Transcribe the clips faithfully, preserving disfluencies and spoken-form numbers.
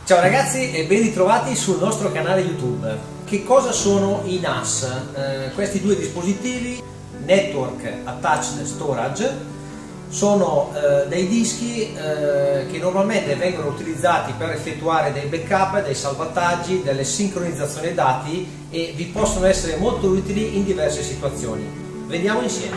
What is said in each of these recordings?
Ciao ragazzi e ben ritrovati sul nostro canale YouTube. Che cosa sono i N A S? Eh, questi due dispositivi, Network Attached Storage, sono eh, dei dischi eh, che normalmente vengono utilizzati per effettuare dei backup, dei salvataggi, delle sincronizzazioni dati e vi possono essere molto utili in diverse situazioni. Vediamo insieme.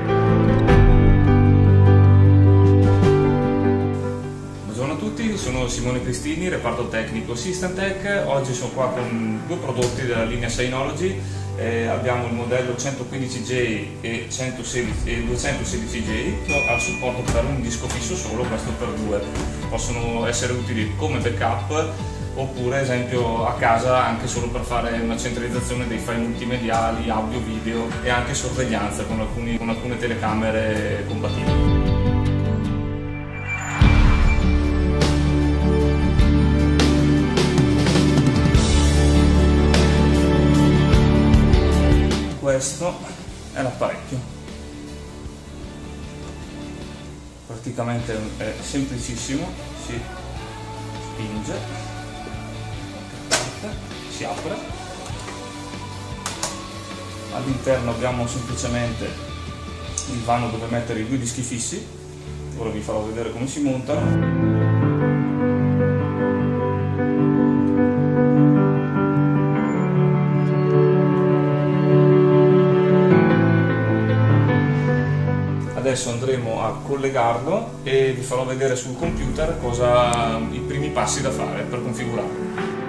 Buongiorno a tutti, sono Simone Cristini, reparto tecnico Systemtech. Oggi sono qua con due prodotti della linea Synology. Eh, abbiamo il modello centoquindici J e, centosedici, e duecentosedici J che ha il supporto per un disco fisso solo, questo per due. Possono essere utili come backup oppure ad esempio a casa anche solo per fare una centralizzazione dei file multimediali, audio, video e anche sorveglianza con, alcuni, con alcune telecamere compatibili. Questo è l'apparecchio, praticamente è semplicissimo, si spinge, si apre, all'interno abbiamo semplicemente il vano dove mettere i due dischi fissi. Ora vi farò vedere come si montano. Adesso andremo a collegarlo e vi farò vedere sul computer cosa, i primi passi da fare per configurarlo.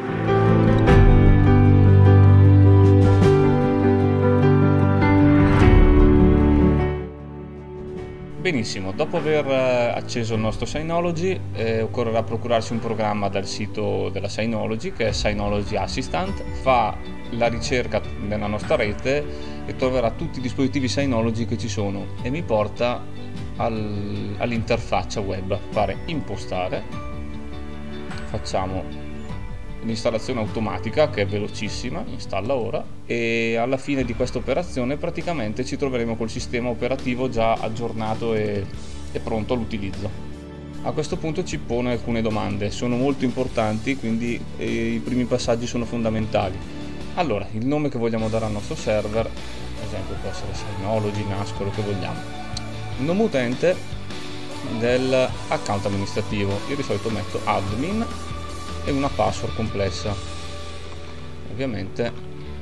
Benissimo, dopo aver acceso il nostro Synology eh, occorrerà procurarsi un programma dal sito della Synology che è Synology Assistant. Fa la ricerca nella nostra rete e troverà tutti i dispositivi Synology che ci sono e mi porta al, all'interfaccia web. Fare impostare, facciamo l'installazione automatica che è velocissima, installa ora, e alla fine di questa operazione praticamente ci troveremo col sistema operativo già aggiornato e, e pronto all'utilizzo. A questo punto ci pone alcune domande, sono molto importanti, quindi eh, i primi passaggi sono fondamentali. Allora, il nome che vogliamo dare al nostro server, ad esempio può essere Synology, N A S, quello che vogliamo. Il nome utente dell'account amministrativo, io di solito metto admin e una password complessa, ovviamente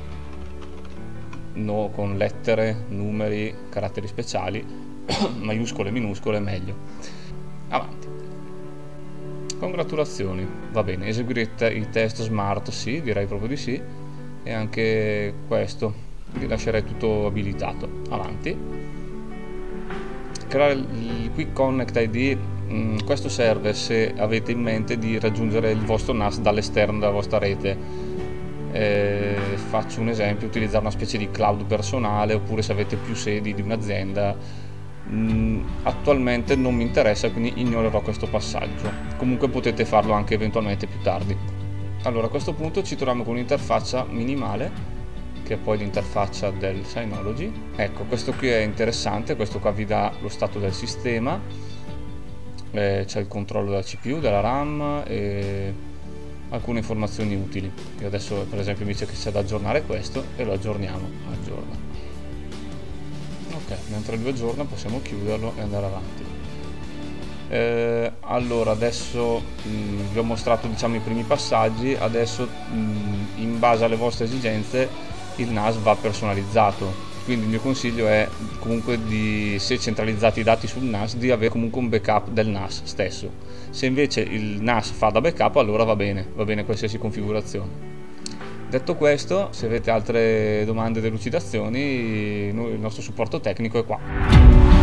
no, con lettere, numeri, caratteri speciali, maiuscole, minuscole, meglio. Avanti. Congratulazioni, va bene, eseguire il test smart, sì, direi proprio di sì, e anche questo vi lascerei tutto abilitato. Avanti. Creare il Quick Connect I D. Questo serve se avete in mente di raggiungere il vostro N A S dall'esterno della vostra rete. Eh, faccio un esempio: utilizzare una specie di cloud personale, oppure se avete più sedi di un'azienda. Mm, attualmente non mi interessa, quindi ignorerò questo passaggio. Comunque potete farlo anche eventualmente più tardi. Allora, a questo punto ci troviamo con un'interfaccia minimale, che è poi l'interfaccia del Synology. Ecco, questo qui è interessante, questo qua vi dà lo stato del sistema, eh, c'è il controllo della C P U, della RAM e alcune informazioni utili. Io adesso per esempio mi dice che c'è da aggiornare questo e lo aggiorniamo. Aggiorna. Ok, mentre lui aggiorna possiamo chiuderlo e andare avanti. Eh, allora adesso mh, vi ho mostrato, diciamo, i primi passaggi. Adesso mh, in base alle vostre esigenze il N A S va personalizzato, quindi il mio consiglio è comunque di, se centralizzate i dati sul N A S, di avere comunque un backup del N A S stesso. Se invece il N A S fa da backup, allora va bene, va bene qualsiasi configurazione. Detto questo, se avete altre domande o delucidazioni, noi, il nostro supporto tecnico è qua.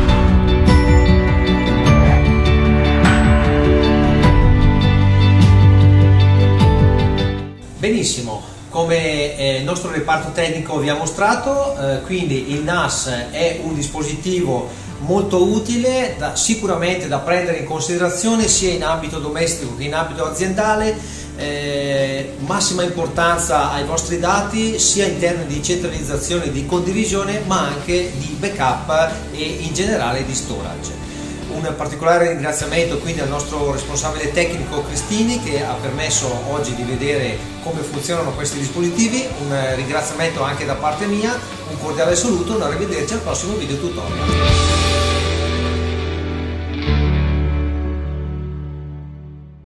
Benissimo, come eh, il nostro reparto tecnico vi ha mostrato, eh, quindi il N A S è un dispositivo molto utile, da, sicuramente da prendere in considerazione sia in ambito domestico che in ambito aziendale. Eh, massima importanza ai vostri dati sia in termini di centralizzazione e di condivisione, ma anche di backup e in generale di storage. Un particolare ringraziamento quindi al nostro responsabile tecnico Cristini, che ha permesso oggi di vedere come funzionano questi dispositivi. Un ringraziamento anche da parte mia, un cordiale saluto, un arrivederci al prossimo video tutorial.